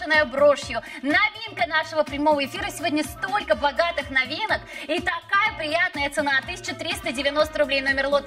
украшенная брошью. Новинка нашего прямого эфира. Сегодня столько богатых новинок и такая приятная цена. 1390 рублей, номер лота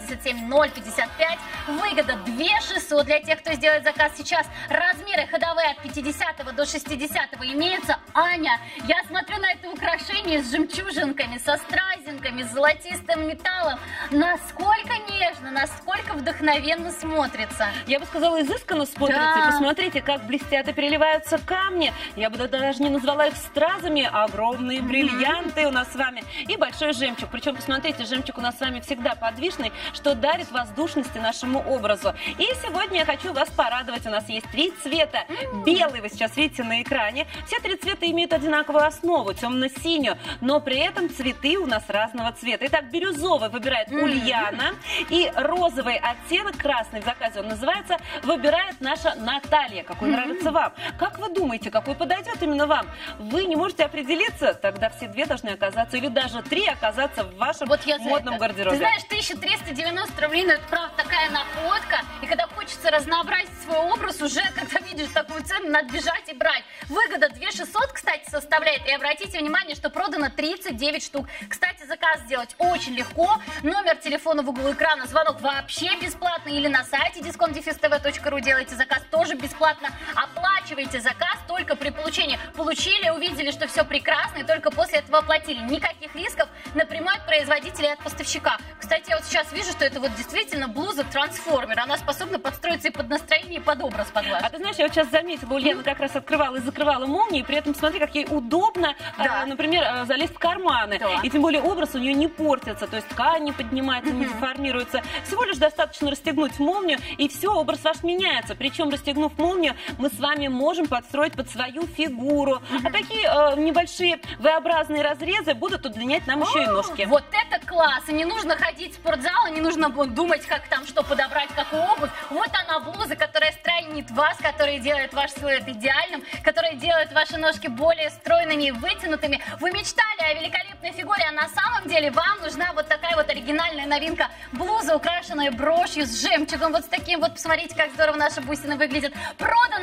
87055. Выгода 2600 для тех, кто сделает заказ сейчас. Размеры ходовые от 50 до 60 имеются. Аня, я смотрю на это украшение с жемчужинками, со стразинками, с золотистым металлом. Насколько нежно, насколько вдохновенно смотрится. Я бы сказала, изысканно смотрится. Да. Посмотрите, как блестят и переливаются камни. Я бы даже не назвала их стразами. Огромные бриллианты у нас с вами. И большой жемчуг. Причем, посмотрите, жемчуг у нас с вами всегда подвижный, что дарит воздушности нашему образу. И сегодня я хочу вас порадовать. У нас есть 3 цвета. Белый вы сейчас видите на экране. Все 3 цвета имеют одинаковую основу, темно-синюю. Но при этом цветы у нас разного цвета. Итак, бирюзовый выбирает Ульяна. И розовый оттенок, красный в заказе он называется, выбирает наша Наталья. Какой нравится вам? Как вы думаете, какой подойдет именно вам? Вы не можете определиться? Тогда все 2 должны оказаться, или даже 3 оказаться в вашем модном гардеробе. Ты знаешь, 1390 рублей, ну это правда такая находка. И когда хочется разнообразить свой образ, уже когда видишь такую цену, надо бежать и брать. Выгода 2600, кстати, составляет. И обратите внимание, что продано 39 штук. Кстати, заказ сделать очень легко. Номер телефона в углу экрана, звонок вообще бесплатный. Или на сайте discountdefistv.ru делайте заказ тоже бесплатно. Оплачивайте заказ только при получении. Получили, увидели, что все прекрасно, и только после этого оплатили. Никаких рисков напрямую от производителя и от поставщика. Кстати, я вот сейчас вижу, что это вот действительно блуза-трансформер. Она способна подстроиться и под настроение, и под образ под ваш. А ты знаешь, я вот сейчас заметила, у Лены как раз открывала и закрывала молнии, при этом смотри, как ей удобно, например, залезть в карманы. Да. И тем более образ у нее не портится, то есть ткань не поднимается, не деформируется. Всего лишь достаточно расстегнуть молнию, и все, образ ваш меняется. Причем, расстегнув молнию, мы с вами можем подстроить под свою фигуру. А такие небольшие V-образные разрезы будут удлинять нам еще и ножки. Вот это класс! И не нужно ходить в спортзал, и не нужно думать, как там что подобрать, какую обувь. Вот она, блуза, которая стройнит вас, которая делает ваш силуэт идеальным, которая делает ваши ножки более стройными и вытянутыми. Вы мечтали о великолепной фигуре, а на самом деле вам нужна вот такая вот оригинальная новинка. Блуза, украшенная брошью с жемчугом. Вот с таким вот, посмотрите, как здорово наши бусины выглядят. Продано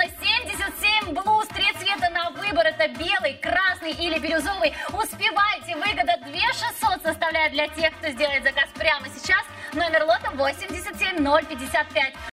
77 блуз, 3 цвета на выбор. Это белый, красный или бирюзовый. Успевайте, выгода 2600 составляет для тех, кто сделает заказ прямо сейчас. Номер лота 87055.